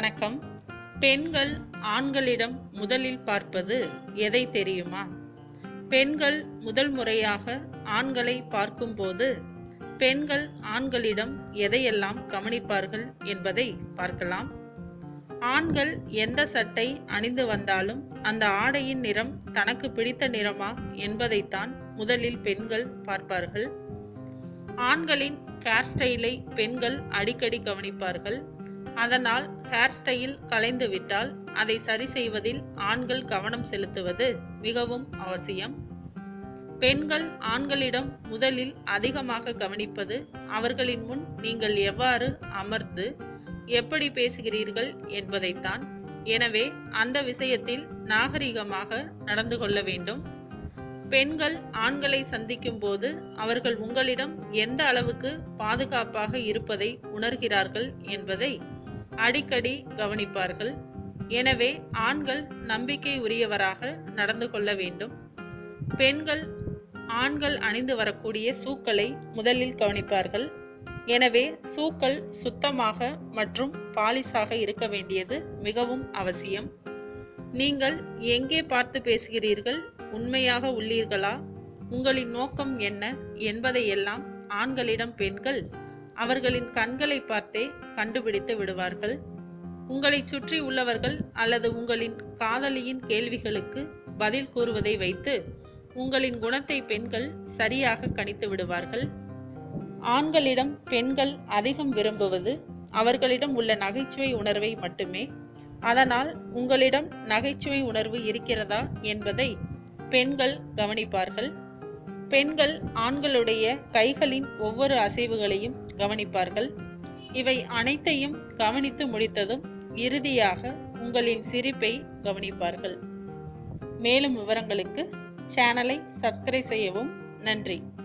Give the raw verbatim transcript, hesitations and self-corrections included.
வணக்கம். பெண்கள் ஆண்களிடம் முதலில் பார்ப்பது எதை தெரியுமா? பெண்கள் முதல் முறையாக ஆண்களை பார்க்கும்போது பெண்கள் ஆண்களிடம் எதையெல்லாம் கவனிப்பார்கள் என்பதை பார்க்கலாம். ஆண்கள் எந்த சட்டை அணிந்து வந்தாலும் அந்த ஆடையின் நிறம் தனக்கு பிடித்த நிறமா என்பதைத்தான் முதலில் பெண்கள் பார்ப்பார்கள். ஆண்களின் ஹேர் ஸ்டைலை பெண்கள் அடிக்கடி கவனிப்பார்கள். அதனால் ஹேர் ஸ்டைல் கலைந்து விட்டால் அதை சரி செய்வதில் ஆண்கள் கவனம் செலுத்துவது மிகவும் அவசியம். பெண்கள் ஆண்களிடம் முதலில் அதிகமாக கவனிப்பது அவர்களின் முன் நீங்கள் எவ்வாறு அமர்ந்து எப்படி பேசுகிறீர்கள் என்பதைத்தான். எனவே அந்த விஷயத்தில் நாகரிகமாக நடந்து கொள்ள வேண்டும். பெண்கள் ஆண்களை சந்திக்கும் போது அவர்கள் உங்களிடம் எந்த அளவுக்கு பாதுகாப்பாக இருப்பதை உணர்கிறார்கள் என்பதை அடிக்கடி கவனிப்பார்கள். எனவே ஆண்கள் நம்பிக்கை உரியவராக நடந்து கொள்ள வேண்டும். பெண்கள் ஆண்கள் அணிந்து வரக்கூடிய ஷூக்களை முதலில் கவனிப்பார்கள். எனவே ஷூக்கள் சுத்தமாக மற்றும் பாலிஷாக இருக்க வேண்டியது மிகவும் அவசியம். நீங்கள் எங்கே பார்த்து பேசுகிறீர்கள், உண்மையாக உள்ளீர்களா, உங்களின் நோக்கம் என்ன என்பதையெல்லாம் ஆண்களிடம் பெண்கள் அவர்களின் கண்களை பார்த்தே கண்டுபிடித்து விடுவார்கள். உங்களை சுற்றி உள்ளவர்கள் அல்லது உங்களின் காதலியின் கேள்விகளுக்கு பதில் கூறுவதை வைத்து உங்களின் குணத்தை பெண்கள் சரியாக கணித்து விடுவார்கள். ஆண்களிடம் பெண்கள் அதிகம் விரும்புவது அவர்களிடம் உள்ள நகைச்சுவை உணர்வை மட்டுமே. அதனால் உங்களிடம் நகைச்சுவை உணர்வு இருக்கிறதா என்பதை பெண்கள் கவனிப்பார்கள். பெண்கள் ஆண்களுடைய கைகளின் ஒவ்வொரு அசைவுகளையும் கவனிப்பார்கள். இவை அனைத்தையும் கவனித்து முடித்ததும் இறுதியாக உங்களின் சிரிப்பை கவனிப்பார்கள். மேலும் விவரங்களுக்கு சேனலை சப்ஸ்கிரைப் செய்யவும். நன்றி.